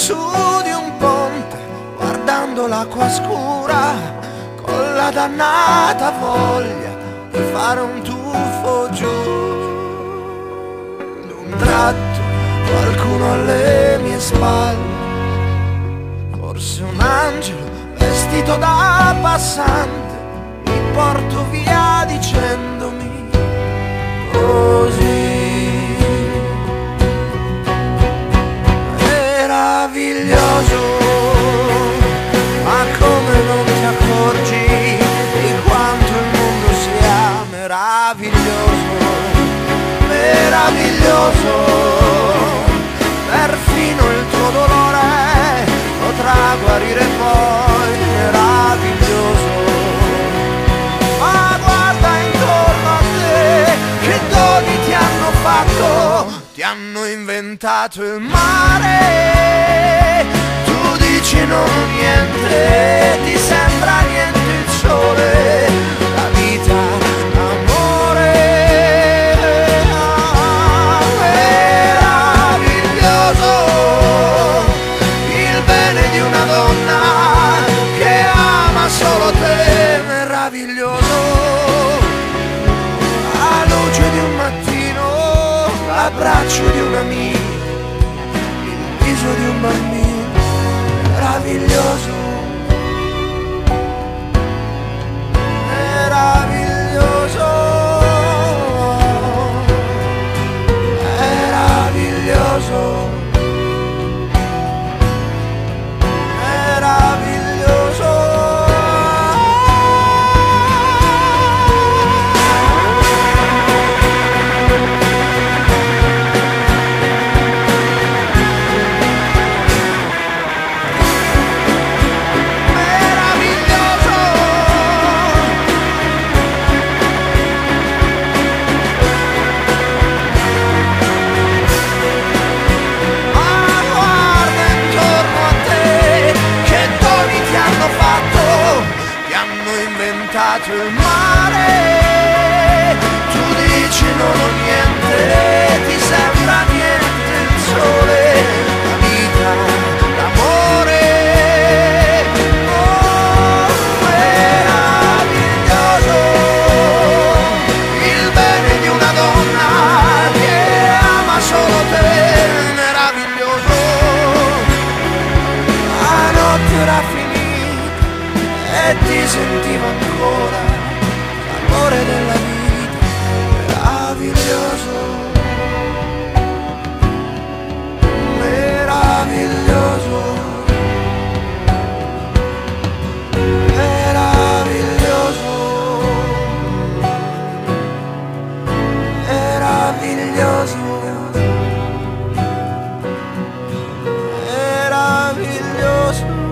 su di un ponte, guardando l'acqua scura, con la dannata voglia di fare un tuffo giù. D'un tratto qualcuno alle mie spalle, forse un angelo vestito da passante, mi porto via dicendomi così. Meraviglioso, ma come non ti accorgi di quanto il mondo sia meraviglioso, meraviglioso, perfino il tuo dolore potrà guarire poi, meraviglioso. Ma guarda intorno a te, che doni ti hanno fatto, ti hanno inventato il mare. Tu dici non ho niente, ti sembra niente il sole, la vita, l'amore. Meraviglioso, il bene di una donna che ama solo te, meraviglioso. La luce di un mattino, l'abbraccio di un amico, il viso di un bambino, meraviglioso, meraviglioso, meraviglioso, meraviglioso. Il mare, tu dici non ho niente, ti sembra niente il sole, la vita, l'amore. Oh, meraviglioso, il bene di una donna che ama solo te, meraviglioso. La notte era finita e ti sentivo ancora l'amore della vita, meraviglioso, meraviglioso, meraviglioso, meraviglioso, meraviglioso.